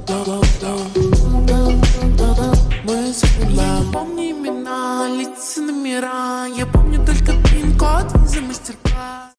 Мы забыла. Не помню имена, лица, номера. Я помню только пин-код, виза, мастер-класс.